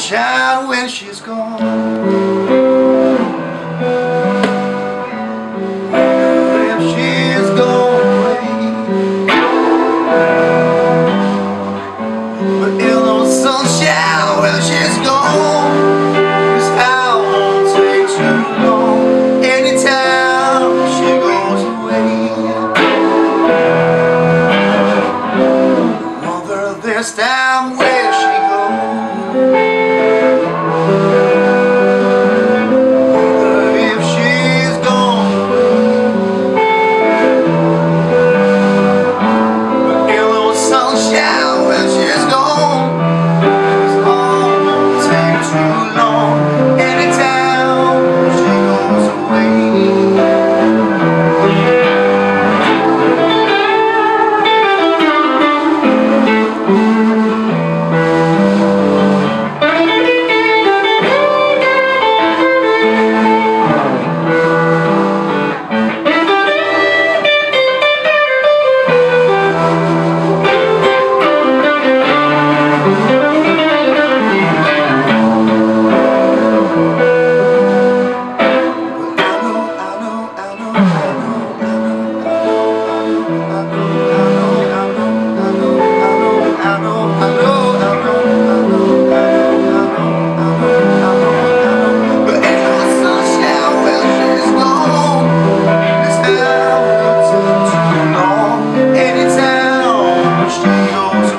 sunshine when she's gone. If she's gone away, but ain't no sunshine when she's gone. 'Cause I won't take too long anytime she goes away. Mother, this time where she if she's gone away, but ain't no sunshine when she's gone. 'Cause all won't take too long anytime she goes away. She goes